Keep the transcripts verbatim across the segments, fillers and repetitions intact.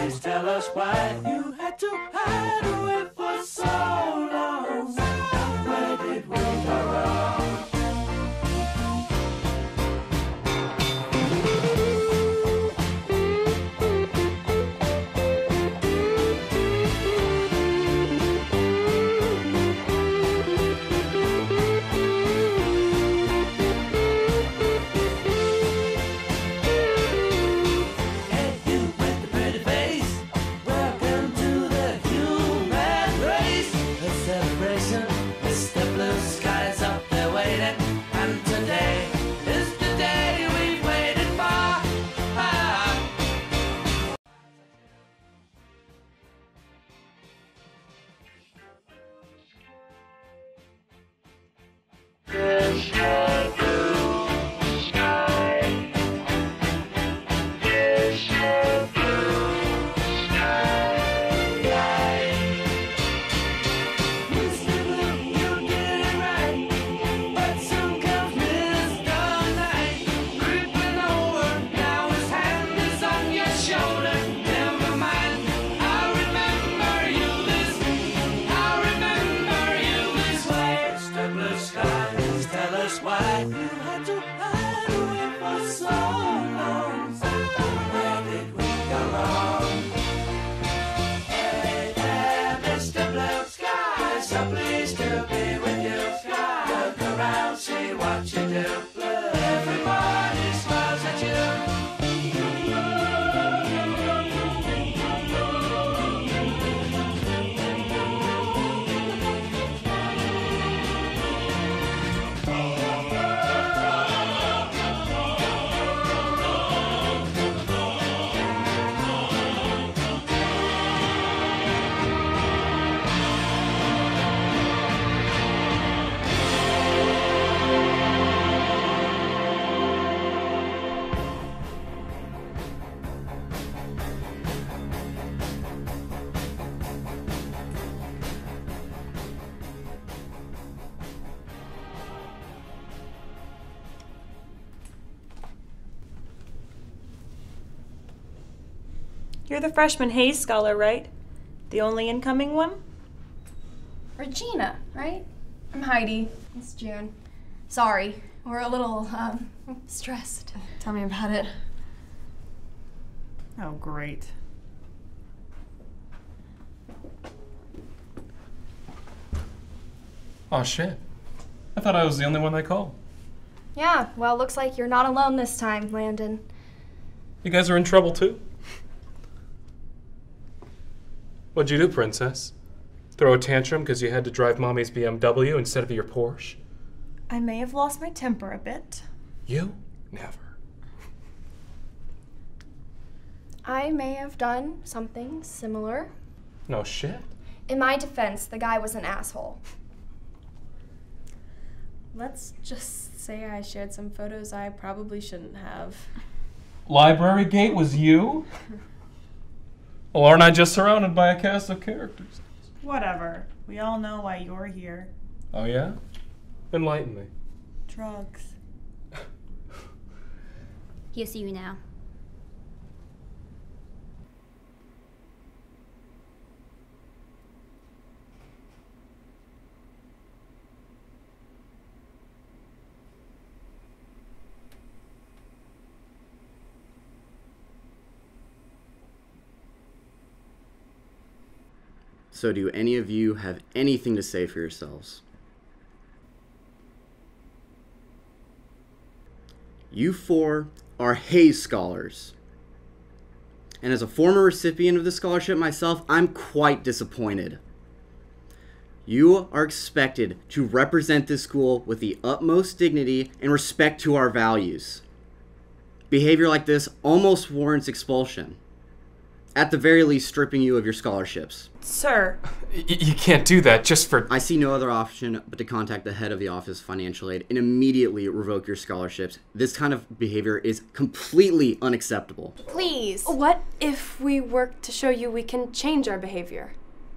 Please tell us why you had to hide away for so long. Where did we go wrong? You're the freshman Hayes Scholar, right? The only incoming one? Regina, right? I'm Heidi. It's June. Sorry, we're a little, um, stressed. Tell me about it. Oh, great. Aw, shit. I thought I was the only one they called. Yeah, well, looks like you're not alone this time, Landon. You guys are in trouble, too? What'd you do, Princess? Throw a tantrum because you had to drive Mommy's B M W instead of your Porsche? I may have lost my temper a bit. You? Never. I may have done something similar. No shit. In my defense, the guy was an asshole. Let's just say I shared some photos I probably shouldn't have. Library Gate was you? Well, aren't I just surrounded by a cast of characters? Whatever. We all know why you're here. Oh, yeah? Enlighten me. Drugs. He'll see you now. So do any of you have anything to say for yourselves? You four are Hayes Scholars. And as a former recipient of the scholarship myself, I'm quite disappointed. You are expected to represent this school with the utmost dignity and respect to our values. Behavior like this almost warrants expulsion. At the very least, stripping you of your scholarships. Sir. Y- you can't do that just for... I see no other option but to contact the head of the Office of Financial Aid and immediately revoke your scholarships. This kind of behavior is completely unacceptable. Please. What if we work to show you we can change our behavior?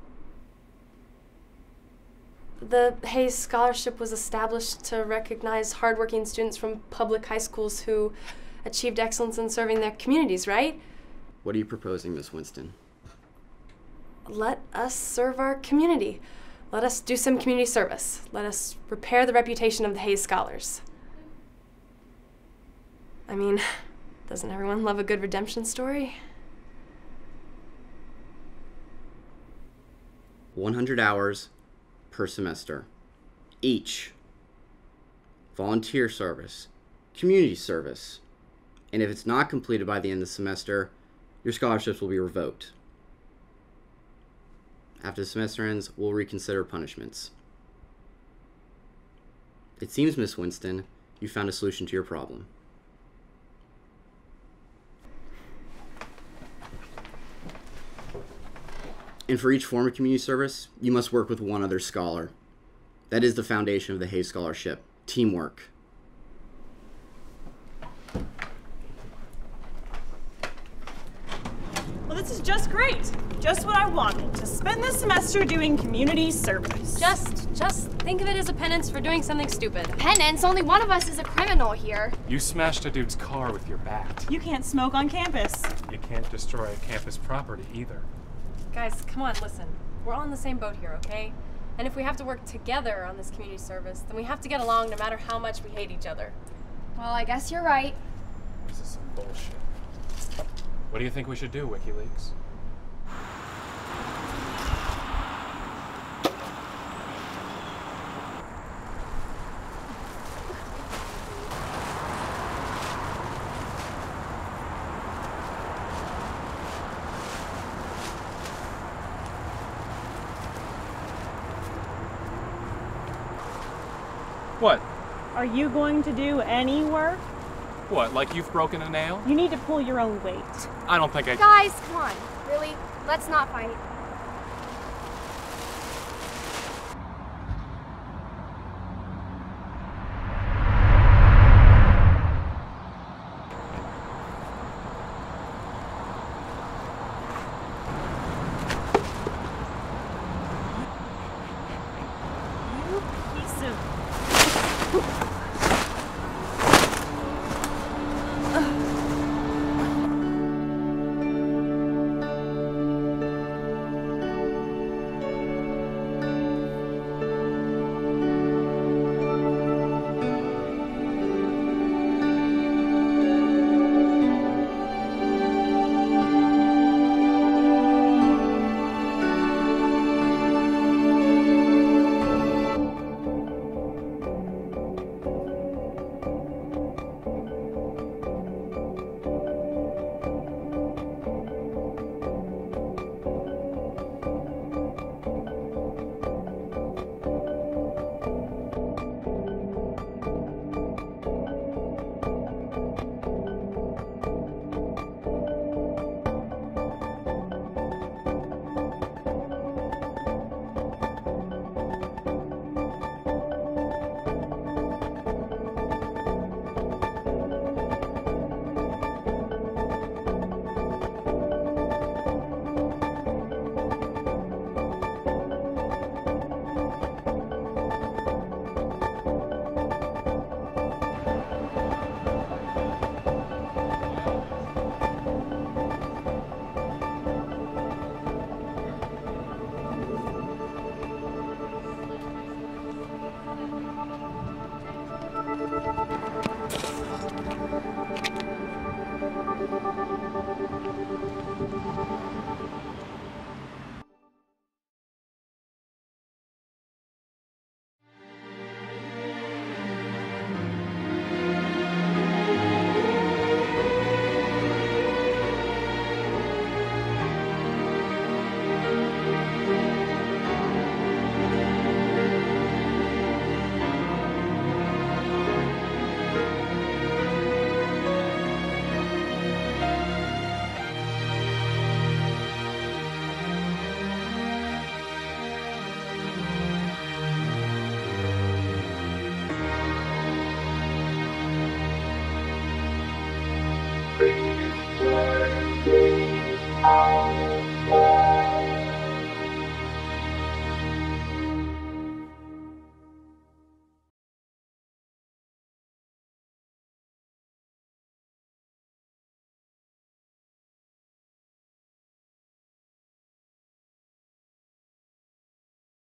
The Hayes Scholarship was established to recognize hardworking students from public high schools who achieved excellence in serving their communities, right? What are you proposing, Miss Winston? Let us serve our community. Let us do some community service. Let us repair the reputation of the Hayes Scholars. I mean, doesn't everyone love a good redemption story? one hundred hours per semester. Each. Volunteer service. Community service. And if it's not completed by the end of the semester, your scholarships will be revoked. After the semester ends, we'll reconsider punishments. It seems, Miss Winston, you found a solution to your problem. And for each form of community service, you must work with one other scholar. That is the foundation of the Hayes Scholarship. Teamwork. Well, this is just great. Just what I wanted, to spend this semester doing community service. Just, just think of it as a penance for doing something stupid. Penance? Only one of us is a criminal here. You smashed a dude's car with your bat. You can't smoke on campus. You can't destroy a campus property either. Guys, come on, listen. We're all in the same boat here, okay? And if we have to work together on this community service, then we have to get along no matter how much we hate each other. Well, I guess you're right. This is some bullshit. What do you think we should do, WikiLeaks? What? Are you going to do any work? What, like you've broken a nail? You need to pull your own weight. I don't think I... Guys, come on. Really? Let's not fight.